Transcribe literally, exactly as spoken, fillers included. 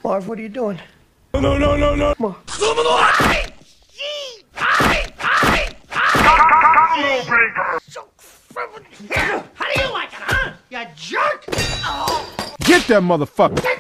Marv, what are you doing? No, no, no, no, no. Come on. How do you like it, huh? You jerk! Oh. Get that motherfucker!